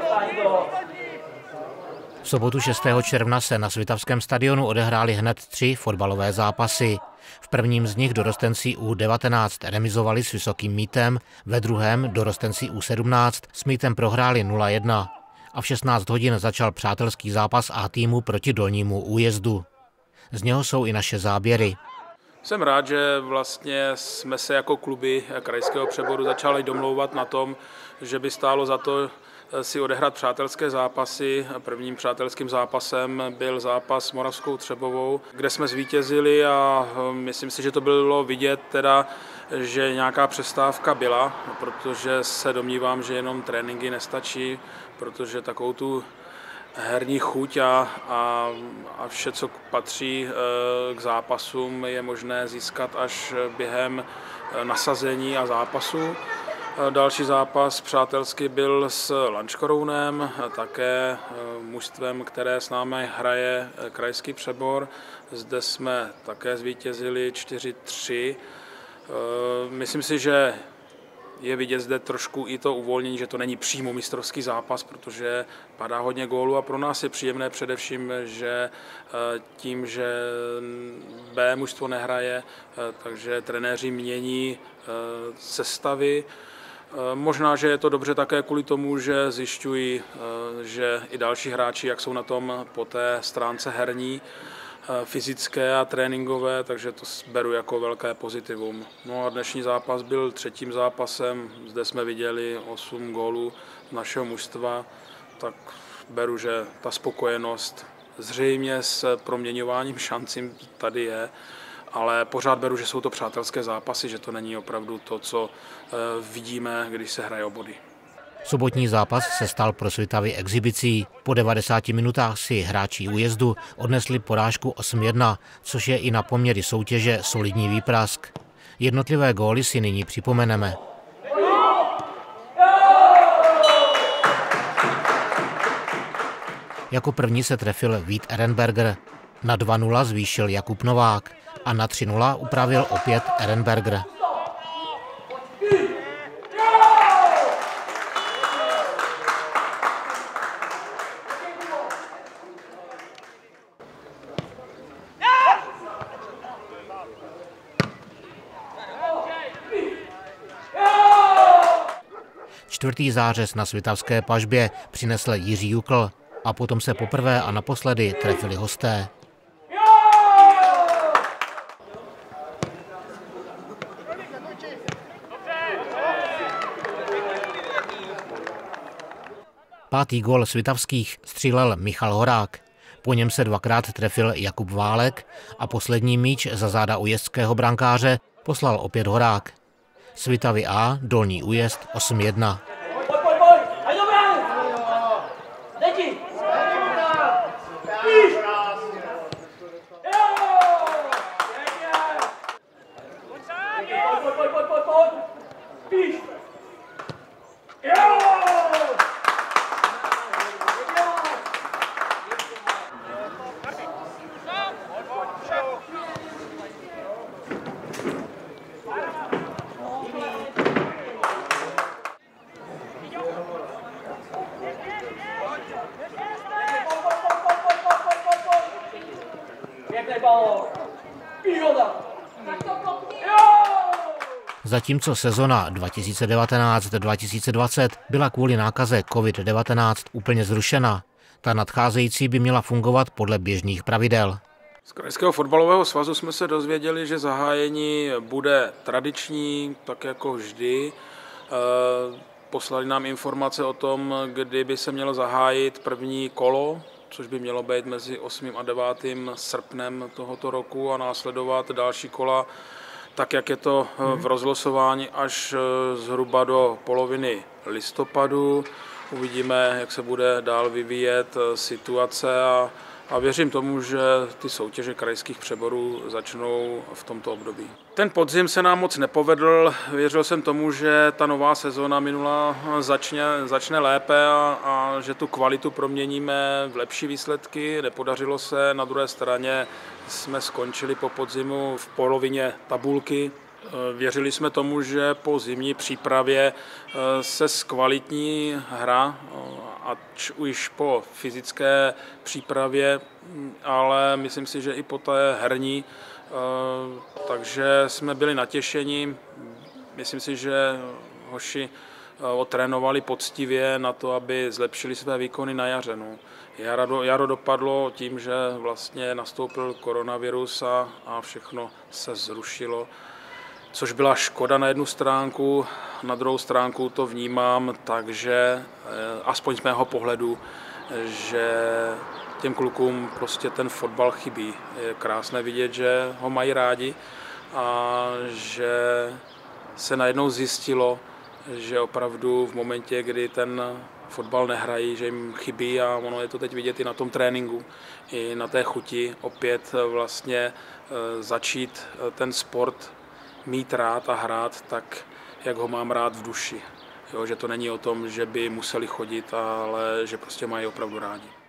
V sobotu 6. června se na Svitavském stadionu odehrály hned 3 fotbalové zápasy. V prvním z nich dorostenci U19 remizovali s Vysokým Mítem, ve druhém dorostenci U17 s Mítem prohráli 0-1 a v 16 hodin začal přátelský zápas A týmu proti Dolnímu Újezdu. Z něho jsou i naše záběry. Jsem rád, že vlastně jsme se jako kluby krajského přeboru začali domlouvat na tom, že by stálo za to si odehrát přátelské zápasy. Prvním přátelským zápasem byl zápas s Moravskou Třebovou, kde jsme zvítězili a myslím si, že to bylo vidět teda, že nějaká přestávka byla, protože se domnívám, že jenom tréninky nestačí, protože takovou tu herní chuť a vše, co patří k zápasům, je možné získat až během nasazení a zápasu. Další zápas přátelský byl s Lanškorounem, také mužstvem, které s námi hraje krajský přebor. Zde jsme také zvítězili 4-3. Myslím si, že je vidět zde trošku i to uvolnění, že to není přímo mistrovský zápas, protože padá hodně gólů a pro nás je příjemné především, že tím, že B mužstvo nehraje, takže trenéři mění sestavy. Možná, že je to dobře také kvůli tomu, že zjišťují, že i další hráči, jak jsou na tom po té stránce herní, fyzické a tréninkové, takže to beru jako velké pozitivum. No a dnešní zápas byl třetím zápasem, zde jsme viděli 8 gólů našeho mužstva, tak beru, že ta spokojenost zřejmě s proměňováním šancí tady je, ale pořád beru, že jsou to přátelské zápasy, že to není opravdu to, co vidíme, když se hraje o body. Sobotní zápas se stal pro Svitavy exibicí. Po 90 minutách si hráči Újezdu odnesli porážku 8-1, což je i na poměry soutěže solidní výprask. Jednotlivé góly si nyní připomeneme. Jako první se trefil Vít Ehrenberger. Na 2-0 zvýšil Jakub Novák a na 3-0 upravil opět Ehrenberger. Čtvrtý zářez na Svitavské pažbě přinesl Jiří Jukl a potom se poprvé a naposledy trefili hosté. Pátý gól svitavských střílel Michal Horák. Po něm se dvakrát trefil Jakub Válek a poslední míč za záda újezdského brankáře poslal opět Horák. Svitavy A, Dolní Újezd 8-1. Zatímco sezona 2019-2020 byla kvůli nákaze COVID-19 úplně zrušena, ta nadcházející by měla fungovat podle běžných pravidel. Z Krajského fotbalového svazu jsme se dozvěděli, že zahájení bude tradiční, tak jako vždy. Poslali nám informace o tom, kdy by se mělo zahájit první kolo, což by mělo být mezi 8. a 9. srpnem tohoto roku a následovat další kola, tak jak je to v rozlosování až zhruba do poloviny listopadu. Uvidíme, jak se bude dál vyvíjet situace a věřím tomu, že ty soutěže krajských přeborů začnou v tomto období. Ten podzim se nám moc nepovedl, věřil jsem tomu, že ta nová sezóna minulá začne lépe a že tu kvalitu proměníme v lepší výsledky. Nepodařilo se, na druhé straně jsme skončili po podzimu v polovině tabulky. Věřili jsme tomu, že po zimní přípravě se zkvalitní hra ať už po fyzické přípravě, ale myslím si, že i po té herní, takže jsme byli natěšeni. Myslím si, že hoši otrénovali poctivě na to, aby zlepšili své výkony na jaře. No. Jaro dopadlo tím, že vlastně nastoupil koronavirus a všechno se zrušilo, což byla škoda na jednu stránku, na druhou stránku to vnímám, takže aspoň z mého pohledu, že těm klukům prostě ten fotbal chybí. Je krásné vidět, že ho mají rádi a že se najednou zjistilo, že opravdu v momentě, kdy ten fotbal nehrají, že jim chybí a ono je to teď vidět i na tom tréninku, i na té chuti opět vlastně začít ten sport mít rád a hrát tak, jak ho mám rád v duši. Jo, že to není o tom, že by museli chodit, ale že prostě mají opravdu rádi.